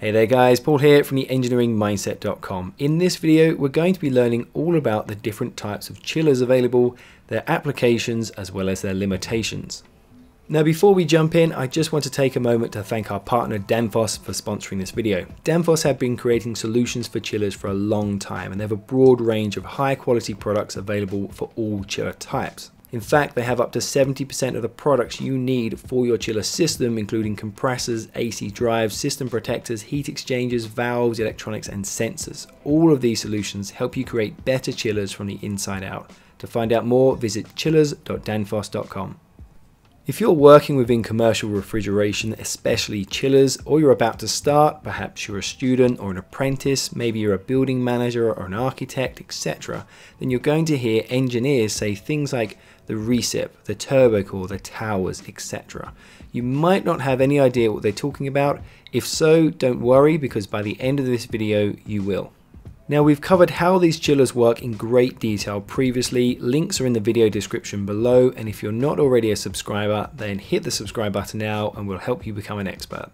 Hey there guys, Paul here from the engineeringmindset.com. In this video, we're going to be learning all about the different types of chillers available, their applications, as well as their limitations. Now before we jump in, I just want to take a moment to thank our partner Danfoss for sponsoring this video. Danfoss have been creating solutions for chillers for a long time, and they have a broad range of high quality products available for all chiller types. In fact, they have up to 70% of the products you need for your chiller system, including compressors, AC drives, system protectors, heat exchangers, valves, electronics, and sensors. All of these solutions help you create better chillers from the inside out. To find out more, visit chillers.danfoss.com. If you're working within commercial refrigeration, especially chillers, or you're about to start, perhaps you're a student or an apprentice, maybe you're a building manager or an architect, etc., then you're going to hear engineers say things like the recip, the turbocor, the towers, etc. You might not have any idea what they're talking about. If so, don't worry, because by the end of this video, you will. Now, we've covered how these chillers work in great detail previously. Links are in the video description below, and if you're not already a subscriber, then hit the subscribe button now and we'll help you become an expert.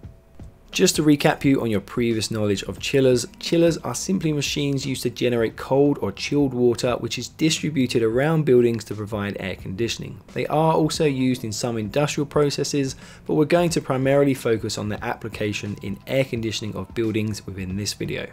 Just to recap you on your previous knowledge of chillers, chillers are simply machines used to generate cold or chilled water which is distributed around buildings to provide air conditioning. They are also used in some industrial processes, but we're going to primarily focus on their application in air conditioning of buildings within this video.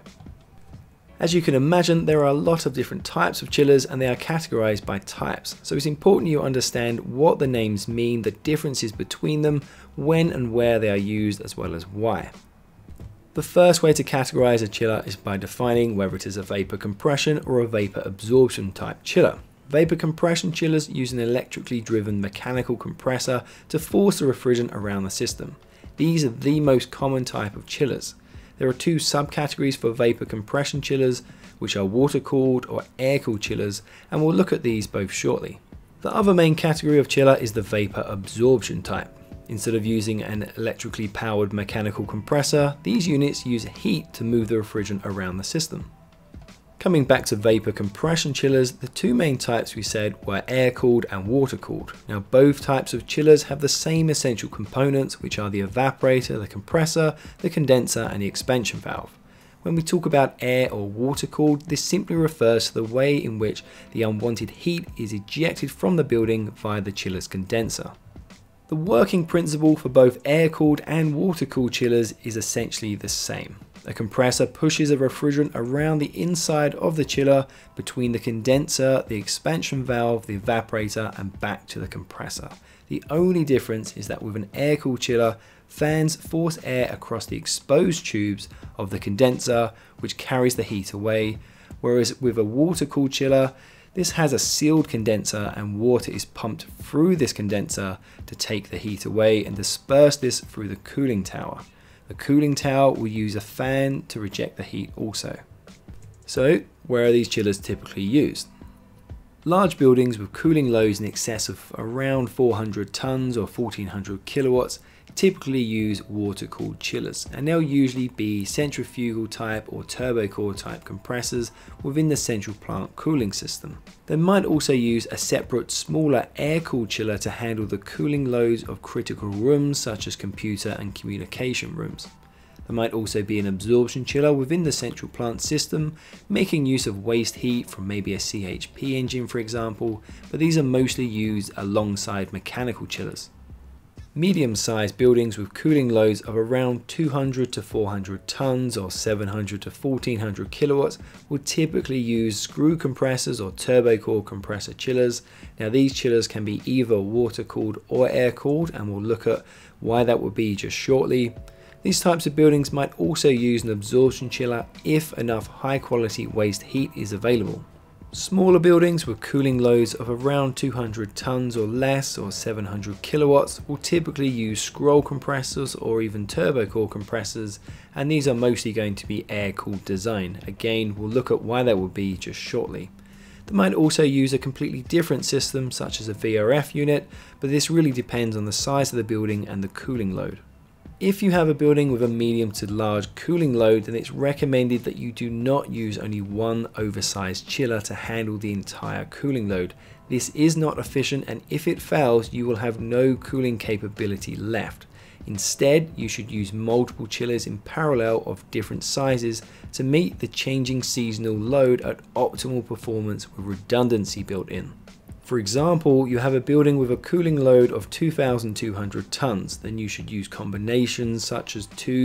As you can imagine, there are a lot of different types of chillers and they are categorized by types. So it's important you understand what the names mean, the differences between them, when and where they are used, as well as why. The first way to categorize a chiller is by defining whether it is a vapor compression or a vapor absorption type chiller. Vapor compression chillers use an electrically driven mechanical compressor to force the refrigerant around the system. These are the most common type of chillers. There are two subcategories for vapor compression chillers, which are water-cooled or air-cooled chillers, and we'll look at these both shortly. The other main category of chiller is the vapor absorption type. Instead of using an electrically powered mechanical compressor, these units use heat to move the refrigerant around the system. Coming back to vapor compression chillers, the two main types we said were air-cooled and water-cooled. Now both types of chillers have the same essential components, which are the evaporator, the compressor, the condenser, and the expansion valve. When we talk about air or water-cooled, this simply refers to the way in which the unwanted heat is ejected from the building via the chiller's condenser. The working principle for both air-cooled and water-cooled chillers is essentially the same. A compressor pushes a refrigerant around the inside of the chiller between the condenser, the expansion valve, the evaporator, and back to the compressor. The only difference is that with an air-cooled chiller, fans force air across the exposed tubes of the condenser, which carries the heat away, whereas with a water-cooled chiller, this has a sealed condenser and water is pumped through this condenser to take the heat away and disperse this through the cooling tower. The cooling tower will use a fan to reject the heat also. So, where are these chillers typically used? Large buildings with cooling loads in excess of around 400 tons or 1400 kilowatts typically use water-cooled chillers, and they'll usually be centrifugal type or turbocor type compressors within the central plant cooling system. They might also use a separate smaller air-cooled chiller to handle the cooling loads of critical rooms such as computer and communication rooms. There might also be an absorption chiller within the central plant system, making use of waste heat from maybe a CHP engine for example, but these are mostly used alongside mechanical chillers. Medium-sized buildings with cooling loads of around 200 to 400 tons or 700 to 1400 kilowatts will typically use screw compressors or turbocor compressor chillers. Now these chillers can be either water-cooled or air-cooled, and we'll look at why that would be just shortly. These types of buildings might also use an absorption chiller if enough high-quality waste heat is available. Smaller buildings with cooling loads of around 200 tons or less or 700 kilowatts will typically use scroll compressors or even turbocor compressors, and these are mostly going to be air-cooled design. Again, we'll look at why that will be just shortly. They might also use a completely different system such as a VRF unit, but this really depends on the size of the building and the cooling load. If you have a building with a medium to large cooling load, then it's recommended that you do not use only one oversized chiller to handle the entire cooling load. This is not efficient, and if it fails, you will have no cooling capability left. Instead, you should use multiple chillers in parallel of different sizes to meet the changing seasonal load at optimal performance with redundancy built in. For example, you have a building with a cooling load of 2,200 tons, then you should use combinations such as two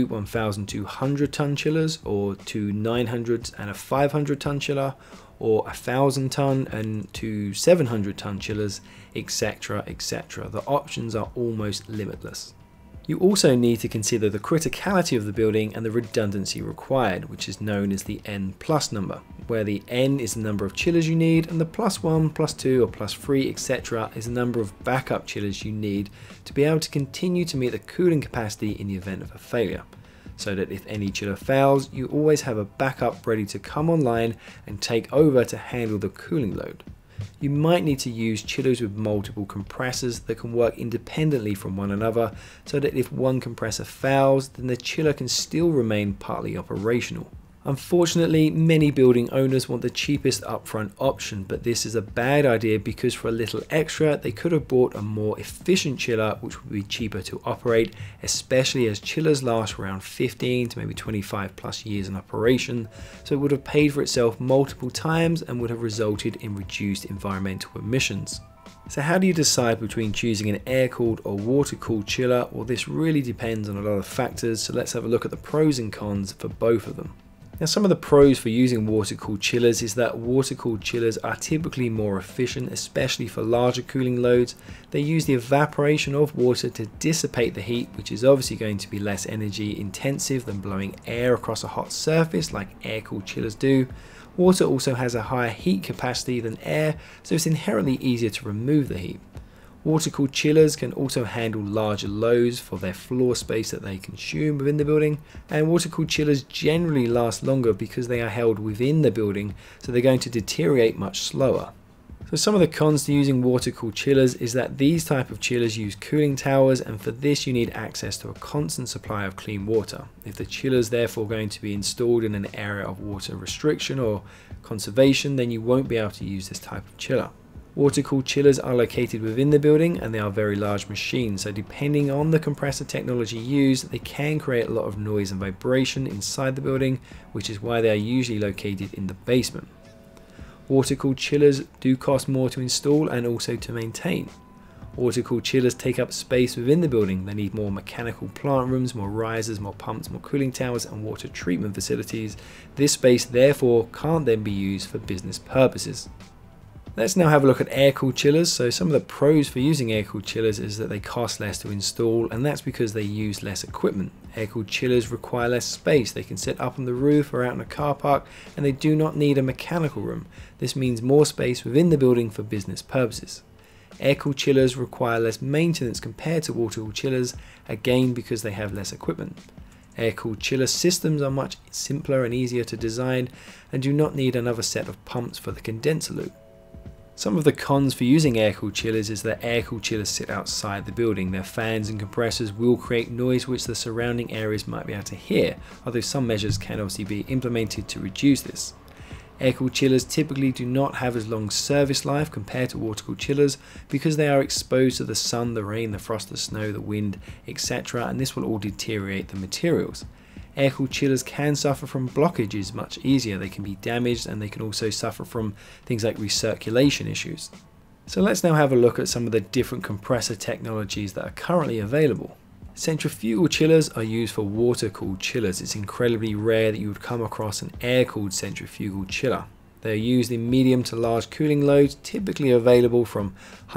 1,200 ton chillers, or two 900s and a 500 ton chiller, or 1,000 ton and two 700 ton chillers, etc, etc. The options are almost limitless. You also need to consider the criticality of the building and the redundancy required, which is known as the N+ number, where the N is the number of chillers you need and the +1, +2 or +3, etc. is the number of backup chillers you need to be able to continue to meet the cooling capacity in the event of a failure, so that if any chiller fails, you always have a backup ready to come online and take over to handle the cooling load. You might need to use chillers with multiple compressors that can work independently from one another, so that if one compressor fails, then the chiller can still remain partly operational. Unfortunately, many building owners want the cheapest upfront option, but this is a bad idea because for a little extra, they could have bought a more efficient chiller which would be cheaper to operate, especially as chillers last around 15 to maybe 25 plus years in operation, so it would have paid for itself multiple times and would have resulted in reduced environmental emissions. So how do you decide between choosing an air-cooled or water-cooled chiller? Well, this really depends on a lot of factors, so let's have a look at the pros and cons for both of them. Now, some of the pros for using water-cooled chillers is that water-cooled chillers are typically more efficient, especially for larger cooling loads. They use the evaporation of water to dissipate the heat, which is obviously going to be less energy intensive than blowing air across a hot surface like air-cooled chillers do. Water also has a higher heat capacity than air, so it's inherently easier to remove the heat. Water-cooled chillers can also handle larger loads for their floor space that they consume within the building, and water-cooled chillers generally last longer because they are held within the building, so they're going to deteriorate much slower. So some of the cons to using water-cooled chillers is that these type of chillers use cooling towers, and for this you need access to a constant supply of clean water. If the chiller is therefore going to be installed in an area of water restriction or conservation, then you won't be able to use this type of chiller. Water-cooled chillers are located within the building and they are very large machines, so depending on the compressor technology used, they can create a lot of noise and vibration inside the building, which is why they are usually located in the basement. Water-cooled chillers do cost more to install and also to maintain. Water-cooled chillers take up space within the building. They need more mechanical plant rooms, more risers, more pumps, more cooling towers and water treatment facilities. This space therefore can't then be used for business purposes. Let's now have a look at air-cooled chillers. So some of the pros for using air-cooled chillers is that they cost less to install, and that's because they use less equipment. Air-cooled chillers require less space. They can sit up on the roof or out in a car park, and they do not need a mechanical room. This means more space within the building for business purposes. Air-cooled chillers require less maintenance compared to water-cooled chillers, again because they have less equipment. Air-cooled chiller systems are much simpler and easier to design and do not need another set of pumps for the condenser loop. Some of the cons for using air-cooled chillers is that air-cooled chillers sit outside the building. Their fans and compressors will create noise which the surrounding areas might be able to hear, although some measures can obviously be implemented to reduce this. Air-cooled chillers typically do not have as long service life compared to water-cooled chillers because they are exposed to the sun, the rain, the frost, the snow, the wind, etc., and this will all deteriorate the materials. Air-cooled chillers can suffer from blockages much easier. They can be damaged and they can also suffer from things like recirculation issues. So let's now have a look at some of the different compressor technologies that are currently available. Centrifugal chillers are used for water-cooled chillers. It's incredibly rare that you would come across an air-cooled centrifugal chiller. They're used in medium to large cooling loads, typically available from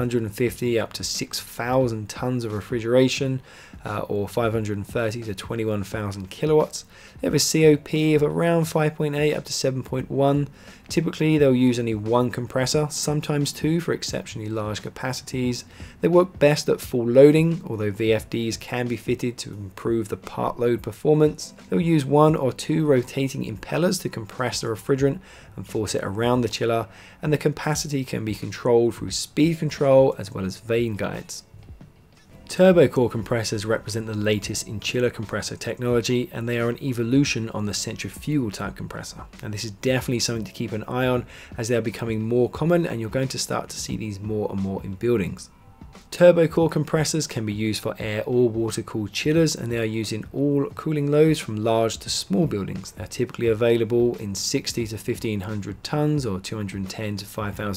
150 up to 6,000 tons of refrigeration, or 530 to 21,000 kilowatts. They have a COP of around 5.8 up to 7.1. Typically they'll use only one compressor, sometimes two for exceptionally large capacities. They work best at full loading, although VFDs can be fitted to improve the part load performance. They'll use one or two rotating impellers to compress the refrigerant and force it around the chiller, and the capacity can be controlled through speed control as well as vane guides. Turbocor compressors represent the latest in chiller compressor technology, and they are an evolution on the centrifugal type compressor. And this is definitely something to keep an eye on as they are becoming more common, and you're going to start to see these more and more in buildings. Turbocor compressors can be used for air or water cooled chillers, and they are used in all cooling loads from large to small buildings. They're typically available in 60 to 1500 tons or 210 to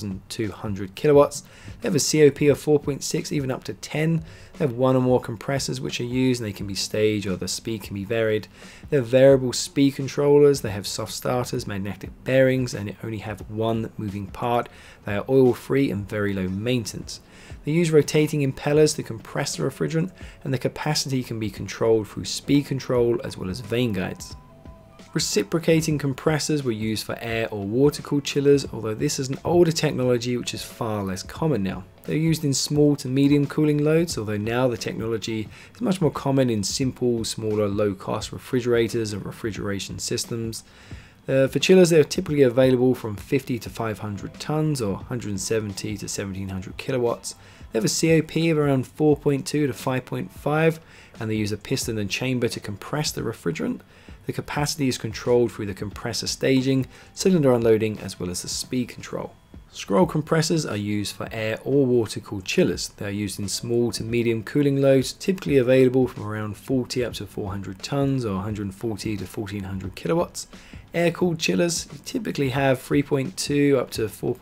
5200 kilowatts. They have a COP of 4.6, even up to 10. They have one or more compressors which are used, and they can be staged or the speed can be varied. They have variable speed controllers. They have soft starters, magnetic bearings, and they only have one moving part. They are oil free and very low maintenance. They use rotating impellers to compress the refrigerant, and the capacity can be controlled through speed control as well as vane guides. Reciprocating compressors were used for air or water cooled chillers, although this is an older technology which is far less common now. They're used in small to medium cooling loads, although now the technology is much more common in simple, smaller, low-cost refrigerators and refrigeration systems. For chillers, they are typically available from 50 to 500 tons or 170 to 1700 kilowatts. They have a COP of around 4.2 to 5.5, and they use a piston and chamber to compress the refrigerant. The capacity is controlled through the compressor staging, cylinder unloading, as well as the speed control. Scroll compressors are used for air or water cooled chillers. They are used in small to medium cooling loads, typically available from around 40 up to 400 tons or 140 to 1400 kilowatts. Air cooled chillers typically have 3.2 up to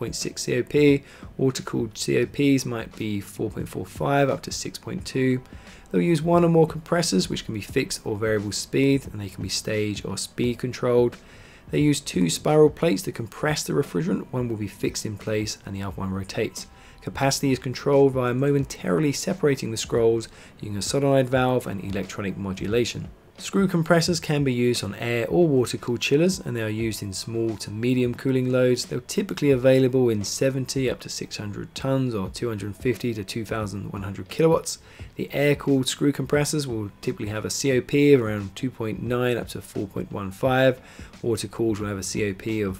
4.6 COP. Water cooled COPs might be 4.45 up to 6.2. They'll use one or more compressors which can be fixed or variable speed, and they can be stage or speed controlled. They use two spiral plates to compress the refrigerant. One will be fixed in place and the other one rotates. Capacity is controlled by momentarily separating the scrolls using a solenoid valve and electronic modulation. Screw compressors can be used on air or water cooled chillers, and they are used in small to medium cooling loads. They're typically available in 70 up to 600 tons or 250 to 2100 kilowatts. The air cooled screw compressors will typically have a COP of around 2.9 up to 4.15. Water cooled will have a COP of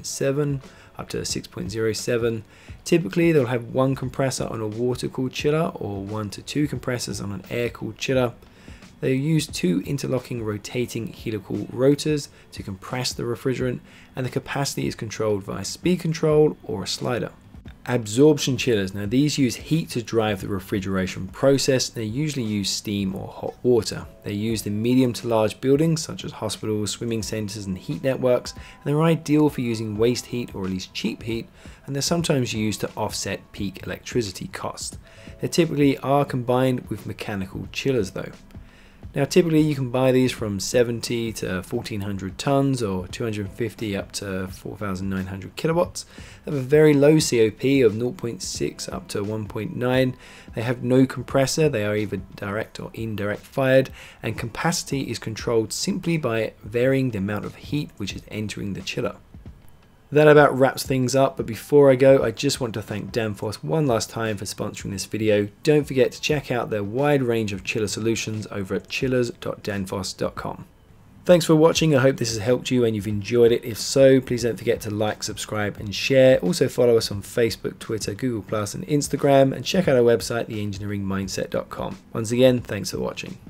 4.7 up to 6.07. Typically they'll have one compressor on a water cooled chiller or 1 to 2 compressors on an air cooled chiller. They use two interlocking rotating helical rotors to compress the refrigerant, and the capacity is controlled via speed control or a slider. Absorption chillers. Now these use heat to drive the refrigeration process. They usually use steam or hot water. They're used in medium to large buildings such as hospitals, swimming centers, and heat networks, and they're ideal for using waste heat or at least cheap heat, and they're sometimes used to offset peak electricity costs. They typically are combined with mechanical chillers though. Now typically you can buy these from 70 to 1400 tons or 250 up to 4900 kilowatts. They have a very low COP of 0.6 up to 1.9. They have no compressor. They are either direct or indirect fired, and capacity is controlled simply by varying the amount of heat which is entering the chiller. That about wraps things up, but before I go, I just want to thank Danfoss one last time for sponsoring this video. Don't forget to check out their wide range of chiller solutions over at chillers.danfoss.com. Thanks for watching. I hope this has helped you and you've enjoyed it. If so, please don't forget to like, subscribe and share. Also follow us on Facebook, Twitter, Google+, and Instagram, and check out our website, theengineeringmindset.com. Once again, thanks for watching.